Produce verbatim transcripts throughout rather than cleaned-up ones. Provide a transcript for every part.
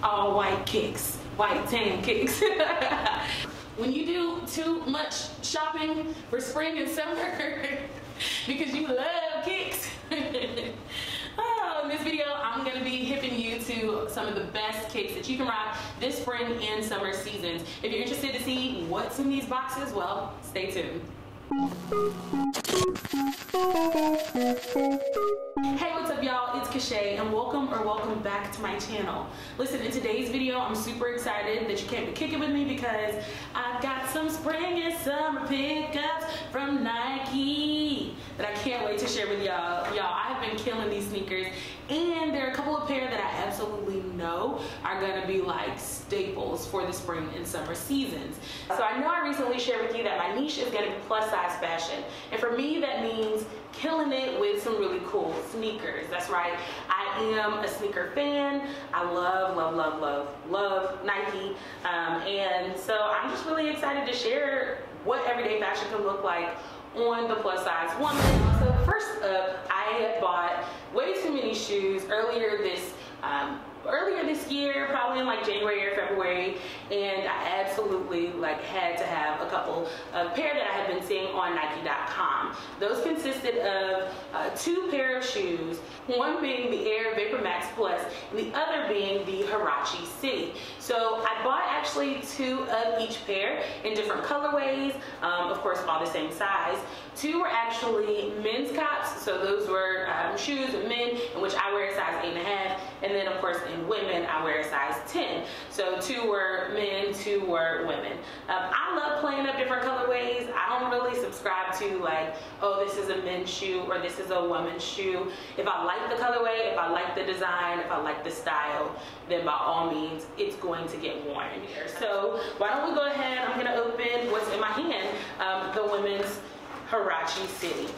all white kicks, white tan kicks. When you do too much shopping for spring and summer because you love kicks. Oh, in this video, I'm gonna be hipping you to some of the best kicks that you can rock this spring and summer seasons. If you're interested to see what's in these boxes, well, stay tuned. Hey, what's up y'all? It's Kashay and welcome or welcome back to my channel. Listen, in today's video, I'm super excited that you came to kick it with me because I've got some spring and summer pickups from Nike that I can't wait to share with y'all. Y'all, I've been killing these sneakers and there are a couple of pair that I absolutely know are gonna be like staples for the spring and summer seasons. So I know I recently shared with you that my niche is gonna be plus size fashion. And for me, that means killing it with some really cool sneakers. That's right, I am a sneaker fan. I love, love, love, love, love Nike. Um, and so I'm just really excited to share what everyday fashion can look like on the plus size woman. So first up, I bought way too many shoes earlier this um, earlier this year, probably in like January or February, and I absolutely like had to have a couple of pair that I have been seeing on Nike dot com. Those consisted of uh, two pair of shoes, one being the Air Vapor Max Plus and the other being the Huarache City. So I bought actually two of each pair in different colorways, um, of course all the same size. Two were actually men's cops, so those were um, shoes of men in which I wear a size eight and a half, and then of course in women I wear a size ten. So two were men, two were women. Um, I love playing up different colorways. I don't really subscribe to like, oh, this is a men's shoe or this is a woman's shoe. If I like the colorway, if I like the design, if I like the style, then by all means it's going to get worn here. So why don't we go ahead, I'm gonna open what's in my hand, um, the women's Huarache City.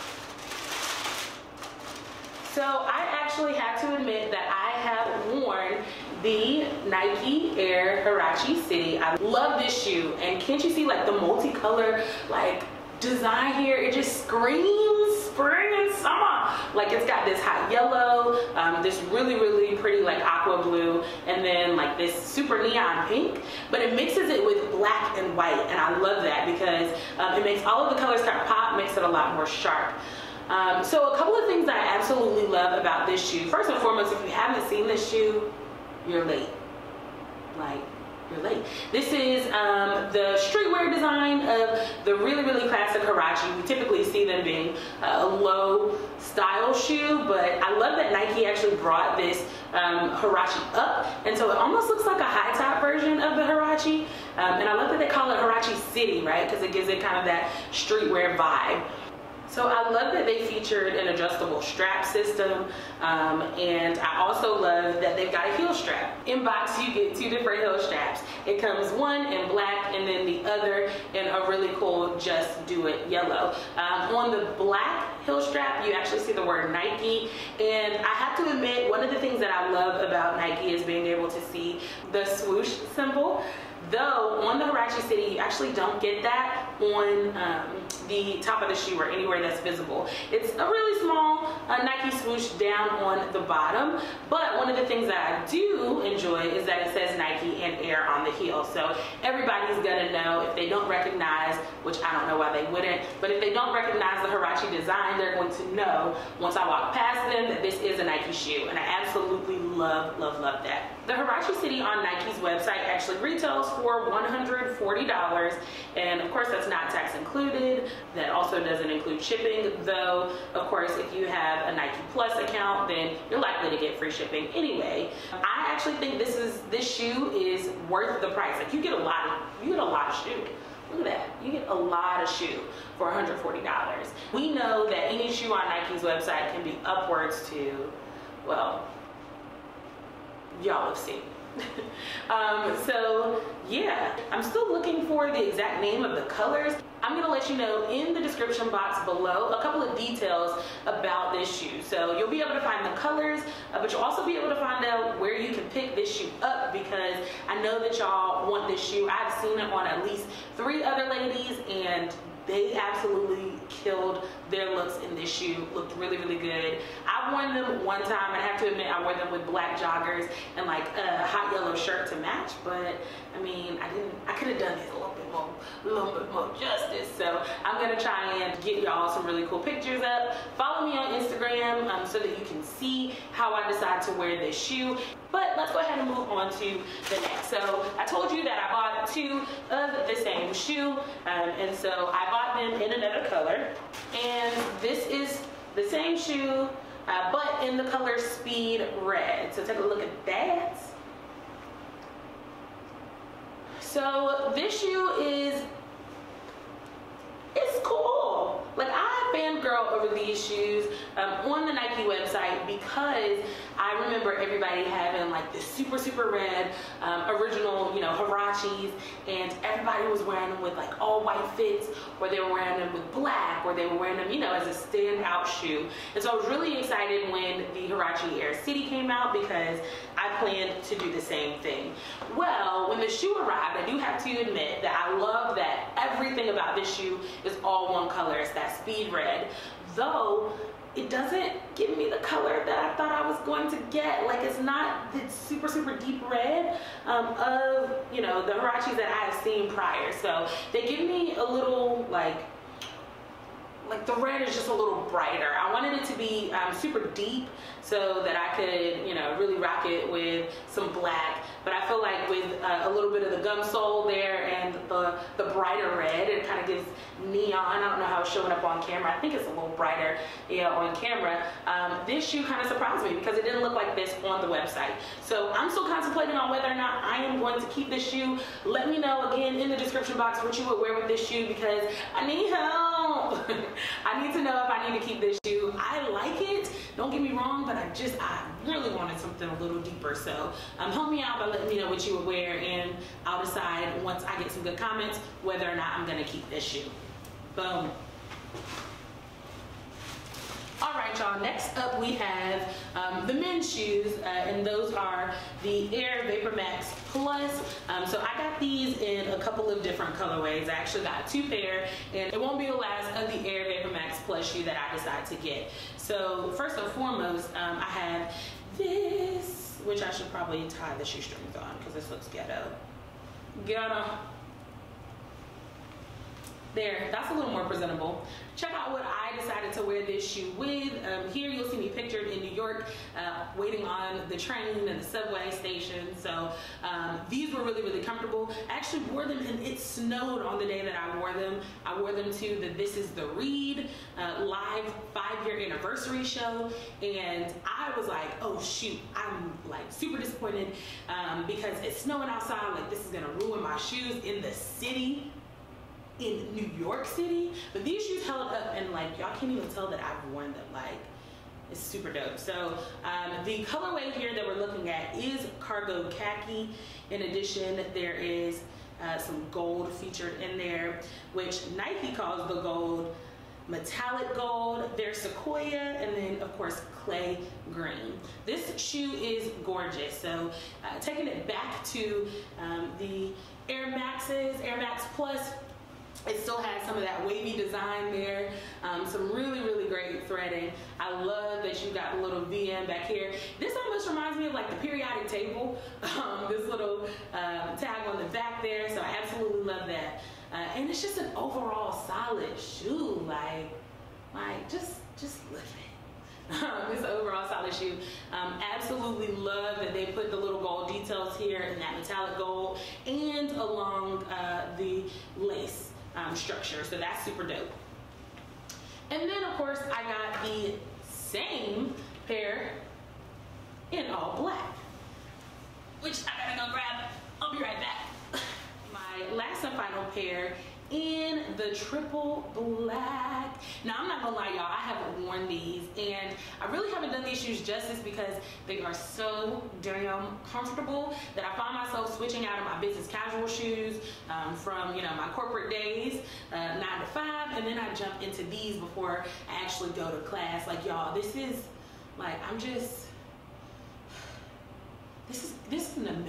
So I actually have to admit that I have worn the Nike Air Huarache City. I love this shoe, and can't you see like the multicolor like design here? It just screams spring and summer. Like it's got this hot yellow, um, this really really pretty like aqua blue, and then like this super neon pink, but it mixes it with black and white, and I love that because um, it makes all of the colors kind of pop, makes it a lot more sharp. Um, so a couple of things that I absolutely love about this shoe. First and foremost, if you haven't seen this shoe, you're late. Like, you're late. This is um, the streetwear design of the really, really classic Huarache. We typically see them being a low style shoe, but I love that Nike actually brought this um, Huarache up, and so it almost looks like a high top version of the Huarache. Um, and I love that they call it Huarache City, right? Because it gives it kind of that streetwear vibe. So I love that they featured an adjustable strap system, um, and I also love that they've got a heel strap. In box you get two different heel straps. It comes one in black and then the other in a really cool Just Do It yellow. Um, on the black heel strap you actually see the word Nike, and I have to admit one of the things that I love about Nike is being able to see the swoosh symbol. Though on the Huarache City you actually don't get that on um, the top of the shoe or anywhere that's visible. It's a really small uh, Nike swoosh down on the bottom, but one of the things that I do enjoy is that it says Nike and Air on the heel. So everybody's gonna know if they don't recognize, which I don't know why they wouldn't, but if they don't recognize the Huarache design, they're going to know once I walk past them that this is a Nike shoe, and I absolutely love, love, love that. The Huarache City on Nike's website actually retails for one hundred forty dollars, and of course that's not tax included. That also doesn't include shipping, though of course if you have a Nike Plus account then you're likely to get free shipping anyway. I actually think this is this shoe is worth the price. Like you get a lot of you get a lot of shoe. Look at that. You get a lot of shoe for one hundred forty dollars. We know that any shoe on Nike's website can be upwards to, well, y'all have seen. um, so yeah, I'm still looking for the exact name of the colors. I'm gonna let you know in the description box below a couple of details about this shoe. So you'll be able to find the colors, uh, but you'll also be able to find out where you can pick this shoe up, because I know that y'all want this shoe. I've seen it on at least three other ladies, and they absolutely killed their looks in this shoe. Looked really, really good. I worn them one time, and I have to admit I wore them with black joggers and like a hot yellow shirt to match, but I mean, I didn't, I could have done these a little bit more, a little bit more justice. So I'm gonna try and get y'all some really cool pictures up. Follow me on Instagram um, so that you can see how I decide to wear this shoe. But let's go ahead and move on to the next. So I told you that I bought two of the same shoe, um, and so I bought them in another color. And this is the same shoe, uh, but in the color Speed Red. So take a look at that. So this shoe is, it's cool. Like, I fangirl over these shoes um, on the Nike website because I remember everybody having like this super, super red um, original, you know, Huaraches, and everybody was wearing them with like all white fits, or they were wearing them with black, or they were wearing them, you know, as a standout shoe. And so I was really excited when the Huarache Air City came out because I planned to do the same thing. Well, when the shoe arrived, I do have to admit that I love that everything about this shoe is all one color. It's that Speed Red, though it doesn't give me the color that I thought I was going to get. Like, it's not the super, super deep red um, of, you know, the Huaraches that I have seen prior. So they give me a little, like, like the red is just a little brighter. I wanted it to be um, super deep so that I could, you know, really rock it with some black. But I feel like with uh, a little bit of the gum sole there and the, the brighter red, it kind of gives neon. I don't know how it's showing up on camera. I think it's a little brighter, yeah, on camera. Um, this shoe kind of surprised me because it didn't look like this on the website. So I'm still contemplating on whether or not I am going to keep this shoe. Let me know again in the description box what you would wear with this shoe, because I need help. I need to know if I need to keep this shoe. I like it, don't get me wrong, but I just, I really wanted something a little deeper. So um, help me out by letting me know what you would wear, and I'll decide once I get some good comments whether or not I'm gonna keep this shoe. Boom. All right, y'all, next up we have um, the men's shoes, uh, and those are the Air VaporMax Plus. Um, so I got these in a couple of different colorways. I actually got two pair, and it won't be the last of the Air VaporMax Plus shoe that I decide to get. So first and foremost, um, I have this, which I should probably tie the shoestrings on because this looks ghetto. Ghetto. There, that's a little more presentable. Check out what I decided to wear this shoe with. Um, here you'll see me pictured in New York, uh, waiting on the train and the subway station. So um, these were really, really comfortable. I actually wore them, and it snowed on the day that I wore them. I wore them to the This Is the Read uh, live five-year anniversary show, and I was like, oh shoot, I'm like super disappointed um, because it's snowing outside. Like, this is gonna ruin my shoes in the city. In New York City, but these shoes held up, and like, y'all can't even tell that I've worn them. Like, it's super dope. So um, the colorway here that we're looking at is cargo khaki. In addition, there is uh, some gold featured in there, which Nike calls the gold metallic gold. There's sequoia, and then of course clay green. This shoe is gorgeous. So uh, taking it back to um, the Air Maxes, Air Max Plus, it still has some of that wavy design there, um, some really, really great threading. I love that you got a little V M back here. This almost reminds me of like the periodic table, um, this little uh, tag on the back there, so I absolutely love that. Uh, and it's just an overall solid shoe, like, like just, just look at it. Um, this overall solid shoe. Um, absolutely love that they put the little gold details here in that metallic gold and along uh, the lace Um, structure, so that's super dope. And then of course I got the same pair in all black, which I gotta go grab. I'll be right back. My last and final pair in the triple black. Now I'm not gonna lie, y'all, I haven't worn these, and I really haven't done these shoes justice because they are so damn comfortable that I find myself switching out of my business casual shoes um, from, you know, my corporate days, uh, nine to five, and then I jump into these before I actually go to class. Like, y'all, this is like, I'm just, This is, this is an amazing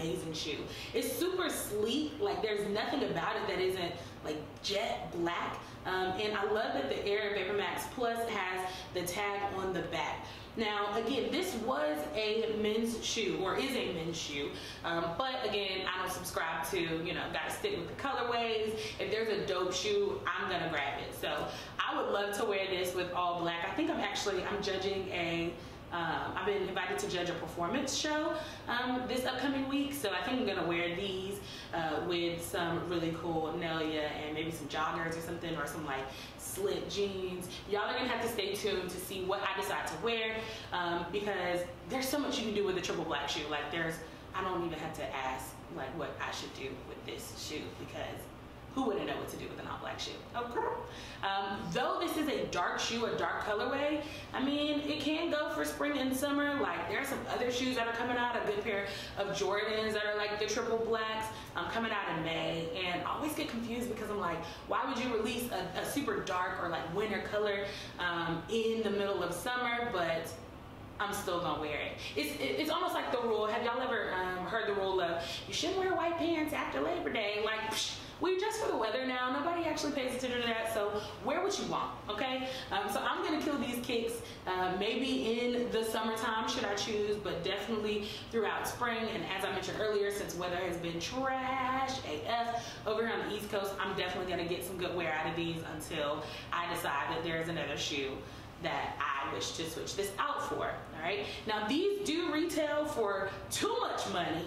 amazing shoe. It's super sleek, like there's nothing about it that isn't like jet black. Um, and I love that the Air VaporMax Plus has the tag on the back. Now, again, this was a men's shoe, or is a men's shoe, um, but again, I don't subscribe to, you know, gotta stick with the colorways. If there's a dope shoe, I'm gonna grab it. So I would love to wear this with all black. I think I'm actually, I'm judging a, um, I've been invited to judge a performance show um, this upcoming week, so I think I'm gonna wear these uh, with some really cool Nelia and maybe some joggers or something, or some like slit jeans. Y'all are gonna have to stay tuned to see what I decide to wear, um, because there's so much you can do with a triple black shoe. Like there's, I don't even have to ask like what I should do with this shoe, because who wouldn't know what to do with an all black shoe? Okay. Um, though this is a dark shoe, a dark colorway, I mean, it can go for spring and summer. Like there are some other shoes that are coming out, a good pair of Jordans that are like the triple blacks, um, coming out in May. And I always get confused because I'm like, why would you release a, a super dark or like winter color um, in the middle of summer, but I'm still gonna wear it. It's it, it's almost like the rule. Have y'all ever um, heard the rule of you shouldn't wear white pants after Labor Day? Like, psh, we're just for the weather now. Nobody actually pays attention to that. So wear what you want, okay? Um, so I'm gonna kill these kicks uh, maybe in the summertime should I choose, but definitely throughout spring. And as I mentioned earlier, since weather has been trash A F over here on the East Coast, I'm definitely gonna get some good wear out of these until I decide that there's another shoe that I wish to switch this out for. All right, now these do retail for too much money.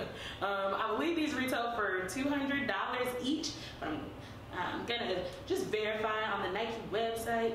um, I believe these retail for two hundred dollars each, but I'm, I'm gonna just verify on the Nike website.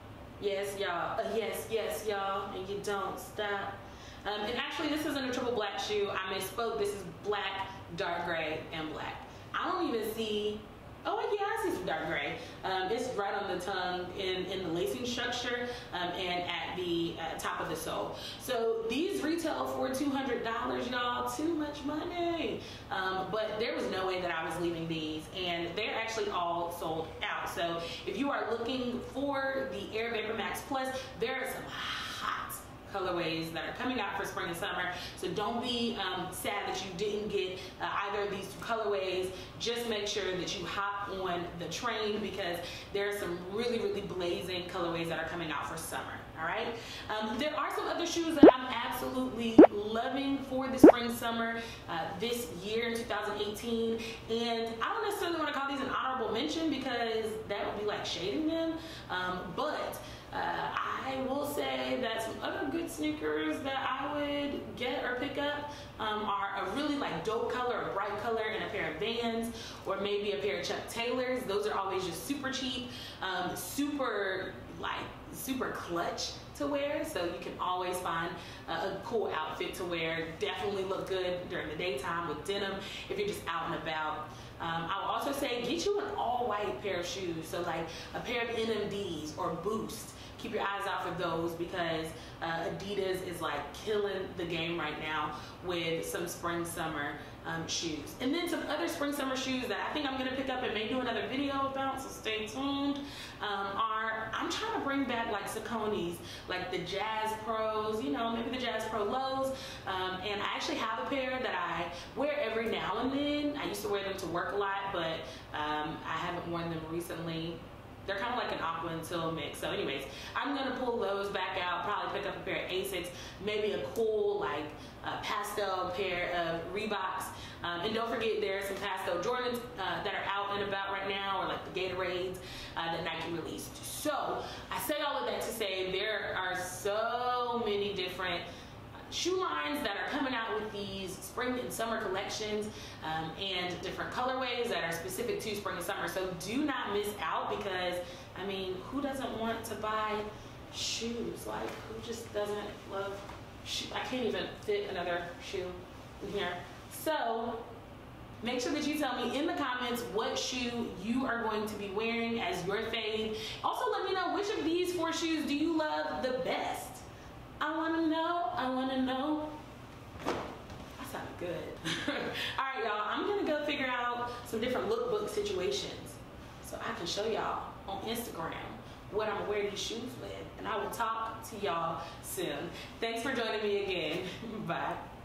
Yes, y'all, uh, yes, yes, y'all, and you don't stop. Um, and actually, this isn't a triple black shoe. I misspoke. This is black, dark gray, and black. I don't even see. Oh yeah, I see some dark gray. Um, it's right on the tongue in, in the lacing structure um, and at the uh, top of the sole. So these retail for two hundred dollars, y'all. Too much money. Um, but there was no way that I was leaving these, and they're actually all sold out. So if you are looking for the Air VaporMax Plus, there are some hot colorways that are coming out for spring and summer. So don't be um, sad that you didn't get uh, either of these two colorways. Just make sure that you hop on the train, because there are some really, really blazing colorways that are coming out for summer. All right. Um, there are some other shoes that I'm absolutely loving for the spring summer uh, this year in two thousand eighteen, and I don't necessarily want to call these an honorable mention because that would be like shading them, um, but Uh, I will say that some other good sneakers that I would get or pick up um, are a really like dope color, a bright color, and a pair of Vans, or maybe a pair of Chuck Taylors. Those are always just super cheap, um, super like super clutch to wear, so you can always find a, a cool outfit to wear. Definitely look good during the daytime with denim if you're just out and about. Um, I will also say get you an all white pair of shoes, so like a pair of N M Ds or Boost. Keep your eyes out for those, because uh, Adidas is like killing the game right now with some spring summer um, shoes. And then some other spring summer shoes that I think I'm gonna pick up and may do another video about, so stay tuned, um, are, I'm trying to bring back like Saucony's, like the Jazz Pros, you know, maybe the Jazz Pro Lows. Um, and I actually have a pair that I wear every now and then. I used to wear them to work a lot, but um, I haven't worn them recently. They're kind of like an aqua and teal mix. So anyways, I'm gonna pull those back out, probably pick up a pair of Asics, maybe a cool like uh, pastel pair of Reeboks. Um, and don't forget, there are some pastel Jordans uh, that are out and about right now, or like the Gatorades uh, that Nike released. So I say all of that to say there are so many different shoe lines that are coming out with these spring and summer collections, um, and different colorways that are specific to spring and summer. So do not miss out, because I mean, who doesn't want to buy shoes? Like, who just doesn't love shoes? I can't even fit another shoe in here. So make sure that you tell me in the comments what shoe you are going to be wearing as your fave. Also, let me know, which of these four shoes do you love the best? I want to know. I want to know. That sounded good. All right, y'all. I'm going to go figure out some different lookbook situations so I can show y'all on Instagram what I'm going to wear these shoes with. And I will talk to y'all soon. Thanks for joining me again. Bye.